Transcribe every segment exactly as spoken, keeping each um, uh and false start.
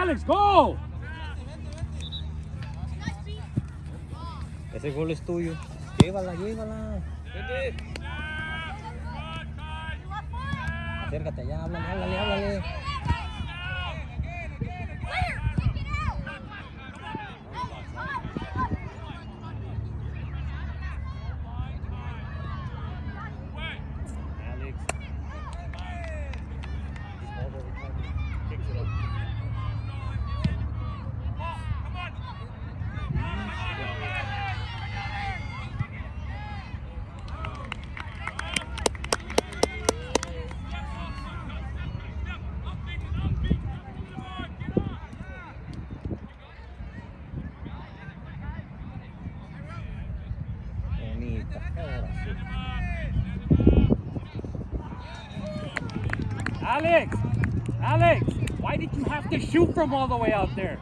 Alex, go! Ese gol es tuyo. Llévala, llévala. Acércate allá, háblale, háblale, háblale. Alex! Alex! Why did you have to shoot from all the way out there?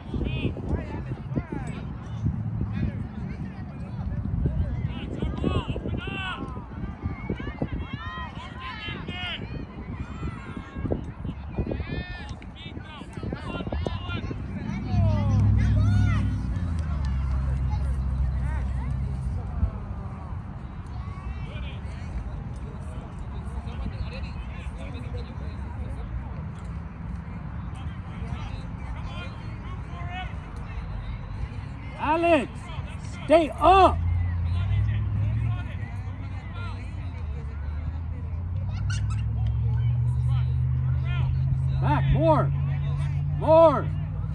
Alex, stay up. Back, more, more.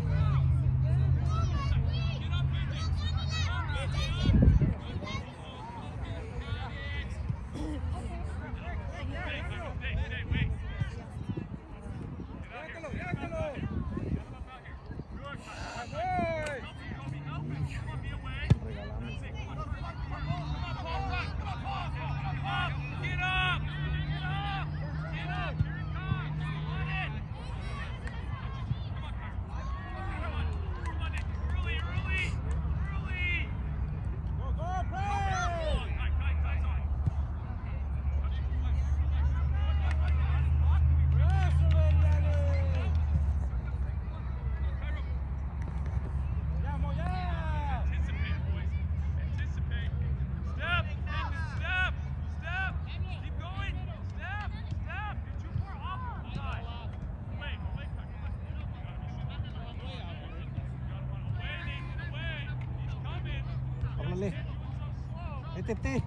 Háblale. Métete.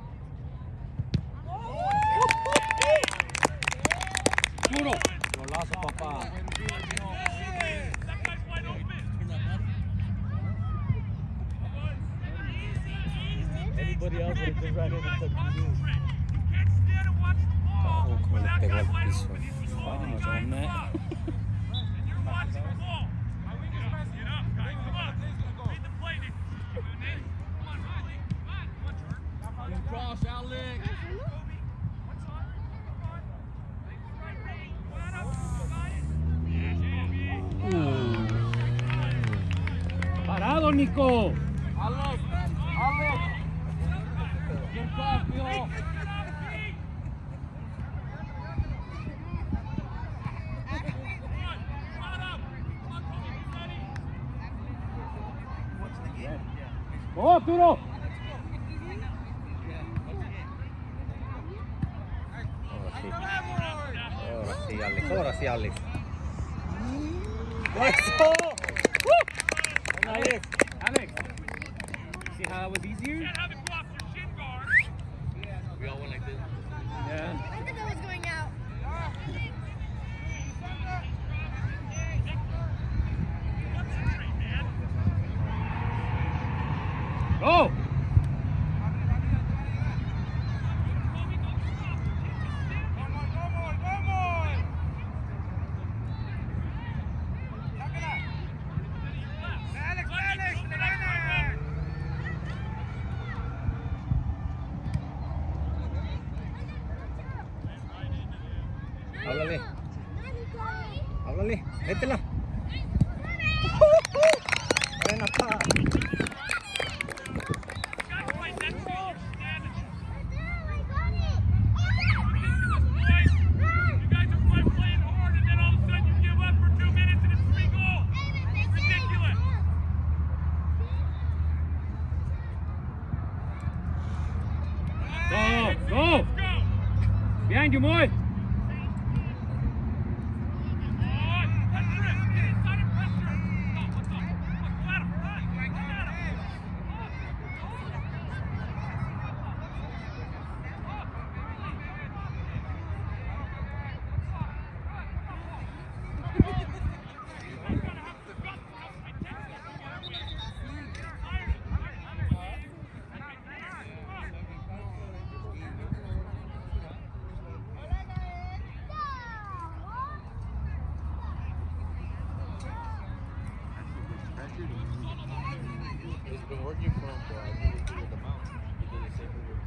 Duro. Golazo, papá. Anybody else would have just ran in and took you. Oh, como le pegó al piso. Vamos, hombre. Cross, Alex. Parado, Nico. Alex, Alex. Good cross, Bill. Go, Arturo. Ahora sí, Alex. Ahora sí, Alex. ¡Eso! Alex, Alex. See how that was easier? We all went like this. Yeah. I think that was going out. Go! Háblale. Háblale. Métela. Ven acá. Go! Behind you, Moy! It's been working for him, but I think it's with the mount. He did the same move.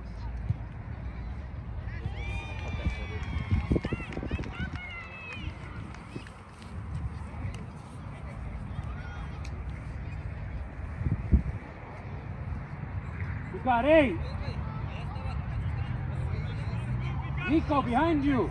Cut that shit You got eight! Nico, behind you!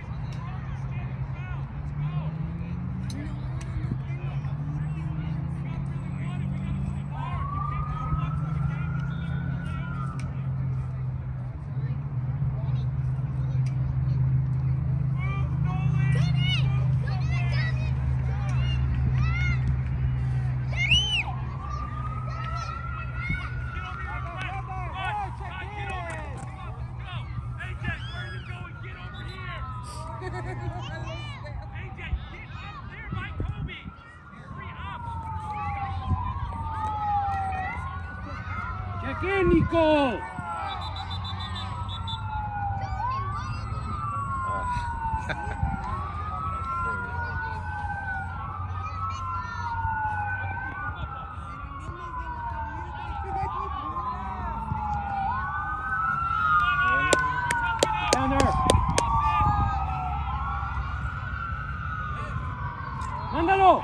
Check in, Nico! Down there! Mándalo!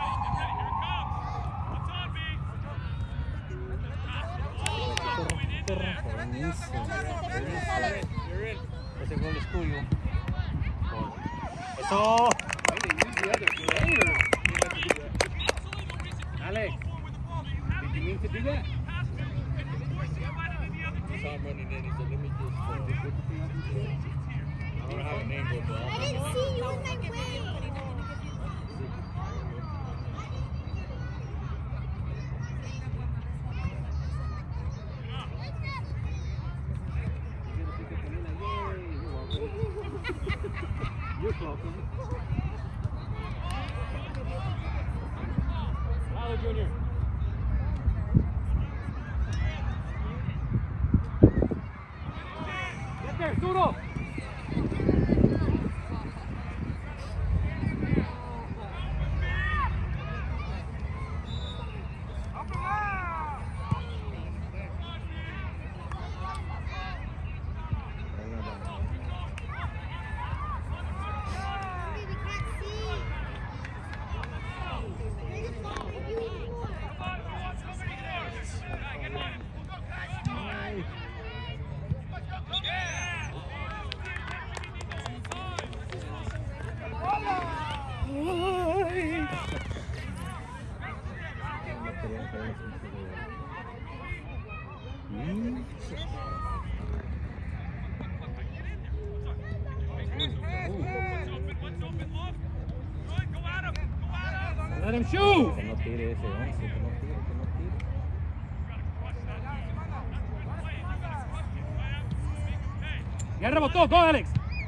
Ese gol es tuyo. Eso. Alex, did you mean to do that? I saw him running in. He said, let me just. Uh, I don't have a name, but I didn't see you in my way. You're welcome. Hello, Junior. Get there, Suro. Let him shoot! Que no tire ese once, que no tire, que no tire. Ya rebotó, go Alex.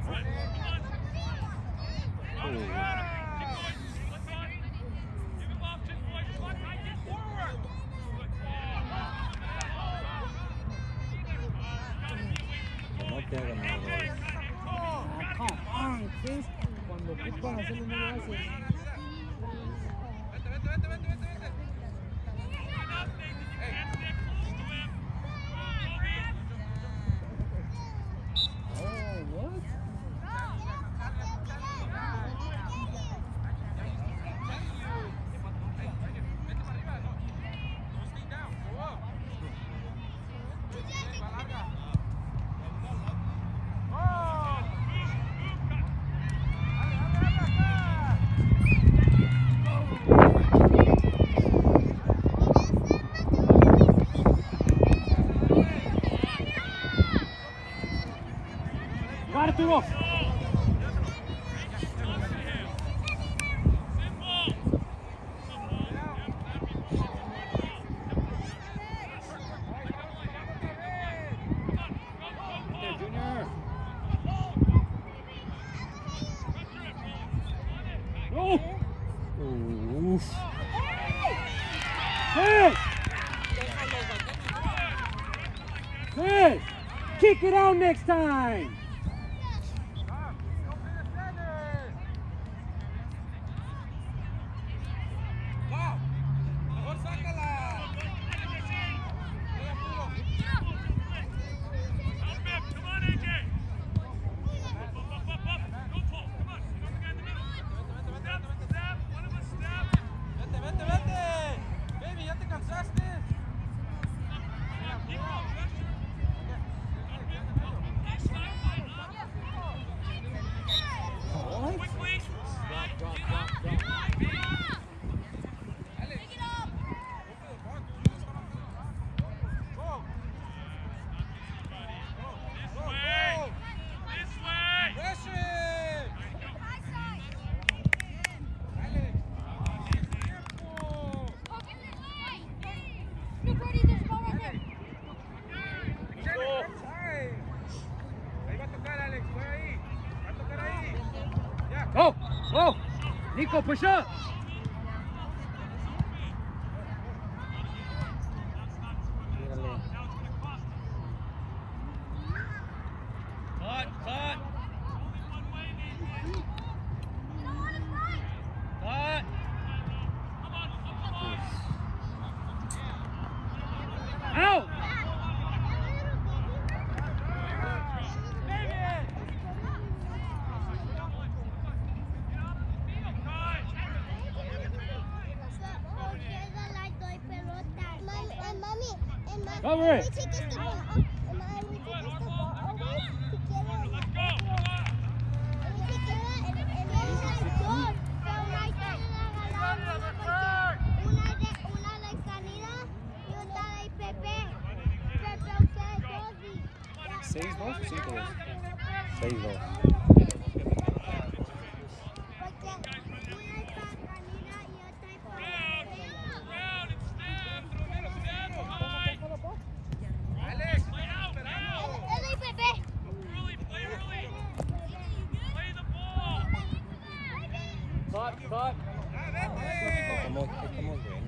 Que no te hagan nada. Ah, come on, Chris. Cuando ocupas hacerlo no lo haces. Arturo. There, Junior. Go. Oof. Hey! Hey! Kick it out next time! Go! Go! Nico, push up! Cut, cut. Cut. Out! Cover it! ¿Seis dos o cinco dos? Seis dos. Cut, cut. Estamos, estamos bien.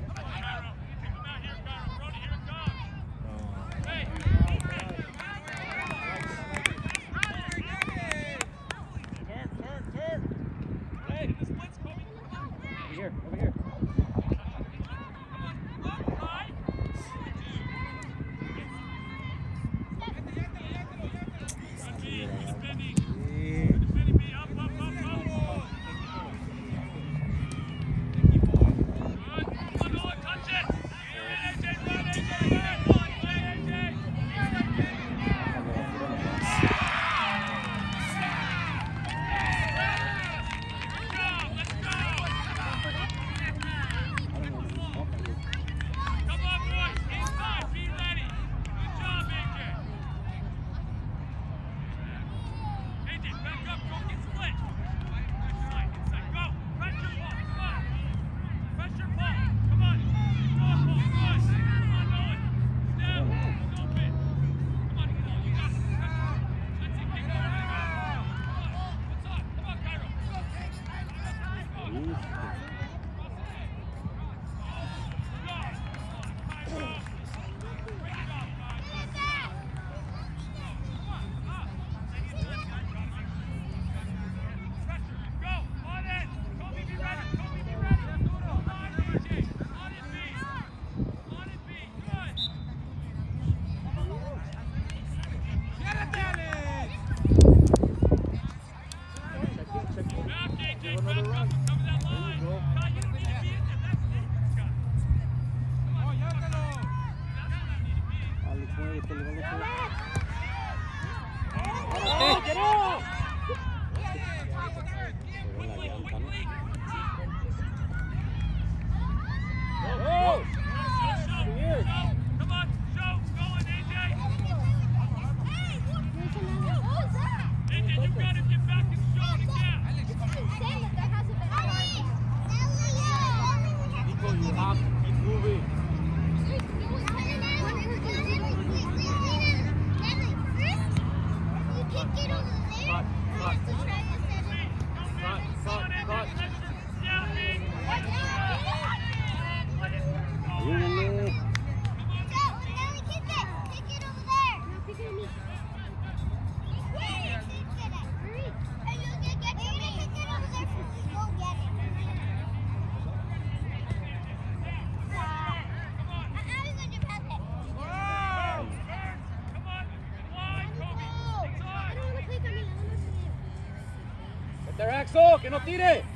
There, Axel, que no tire.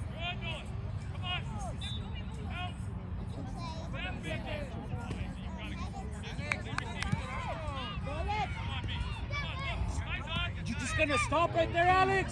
You just gonna stop right there, Alex?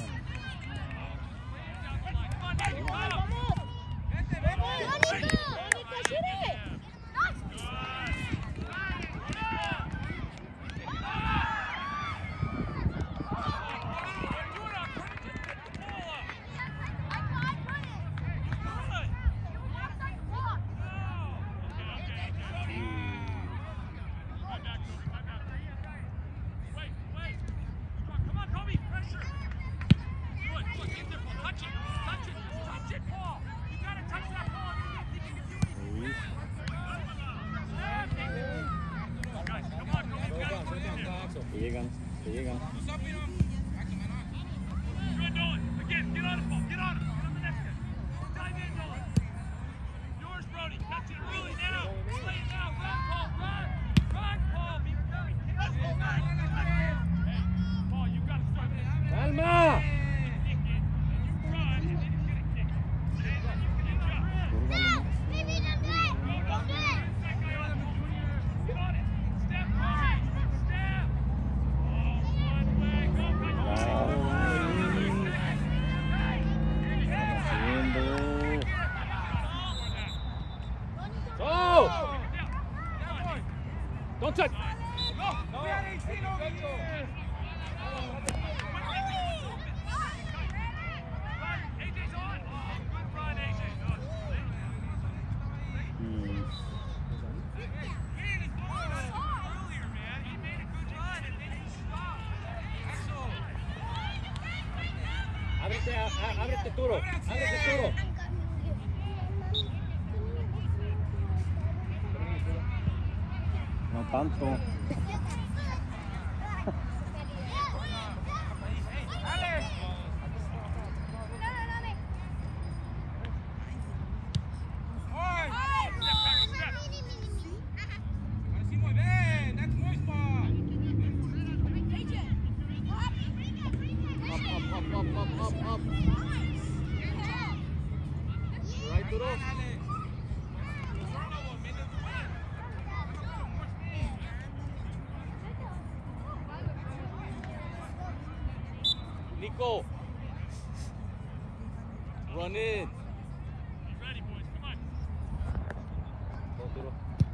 Te llegan, te llegan. ¡Calma! Don't touch. Ábrete, á- á- ábrete duro, ábrete duro. No tanto. Up, up, up, up, up, up. Right duro. Nico. Run in. Ready, boys. Come on. Go duro.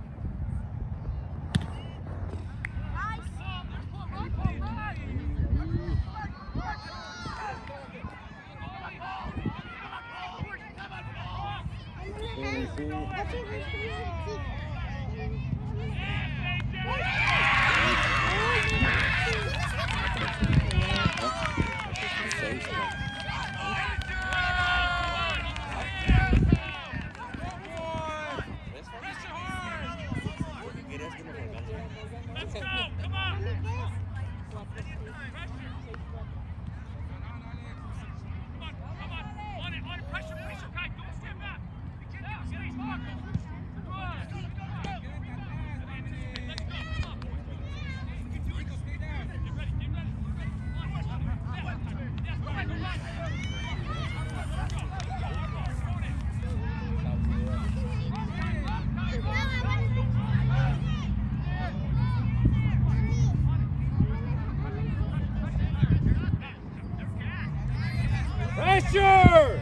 Let's go. Come on. Pressure!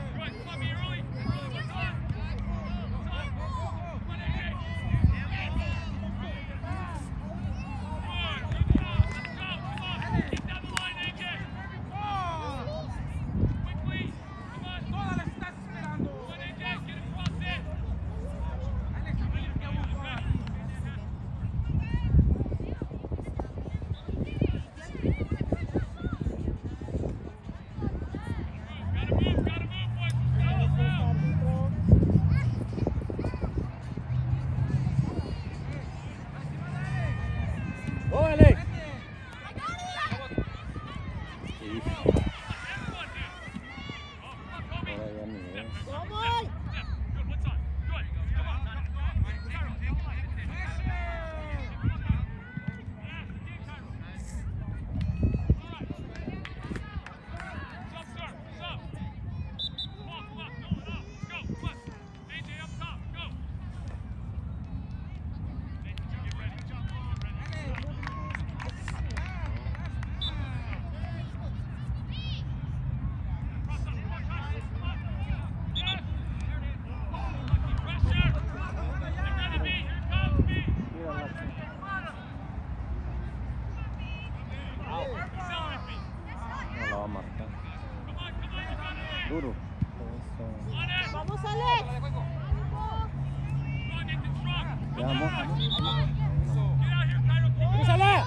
Gotta move, gotta move, boys. Duro. Vamos, Alex. Ya, moja, moja. ¡Úsala!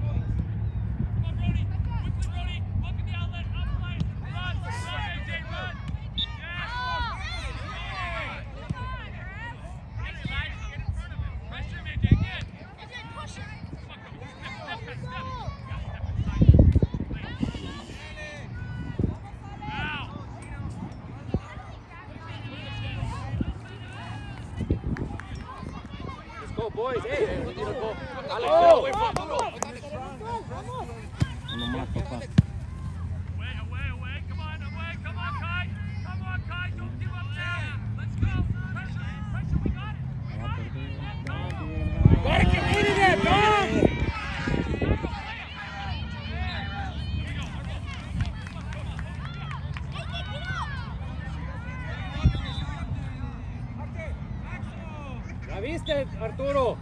Let's go, boys. Hey, we need to go. Alex, Oh. get away from Duro. Uno más, papá. Away, away, away. Come on, away. Come on, Kai. Come on, Kai. Don't give up now. Let's go. Pressure, pressure. We got it. Gotta get rid of that, dog! ¿La viste, Arturo?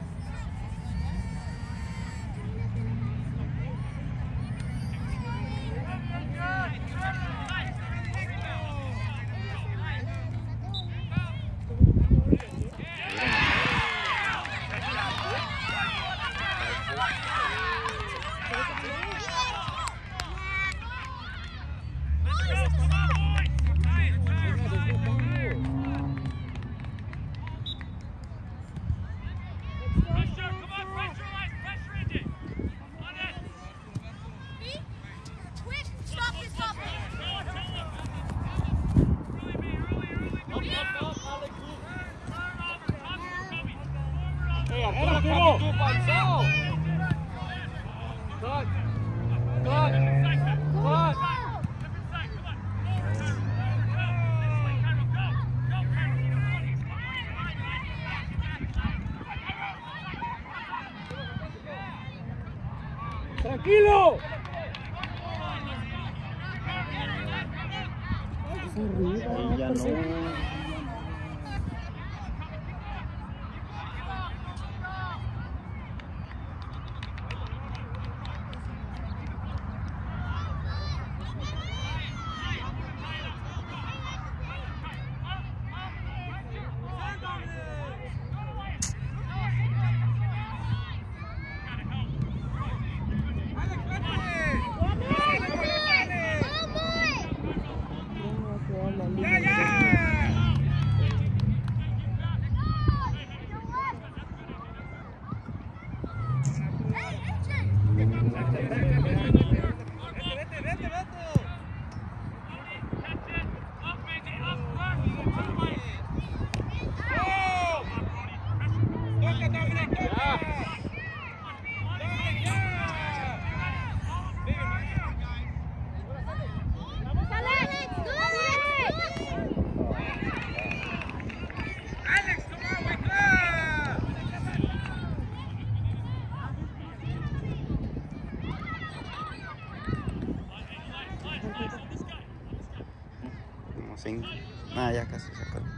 Pressure. Come on, pressurize. Pressure into it. On it. Quick, stop this, stop it. Early, B. Early, early. Go down. Turn over. Top is coming. Forward on. Hey, Arturo can't do it by himself. Cut. Cut. Cut. Different side. Come on. Forward. Go. This way, Cairo. Go. Go, Cairo. ¡Tranquilo! Y ya no. Cinco. Ah, ya casi se acabó.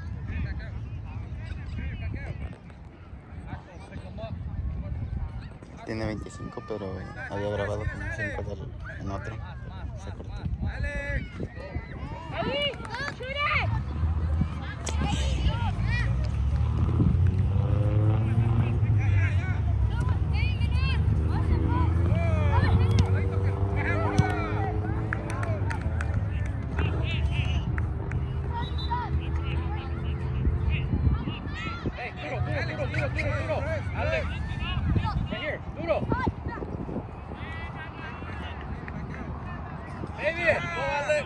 Tiene veinticinco, pero había grabado como cinco del, en otro. Se cortó. Ready? Go, shoot it! Hey, Duro, Duro, Duro, Duro, Duro, Duro. Alex. Right here, Duro. Hey, bien. Go, Alex.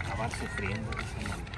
Acabar sufriendo. Esa madre.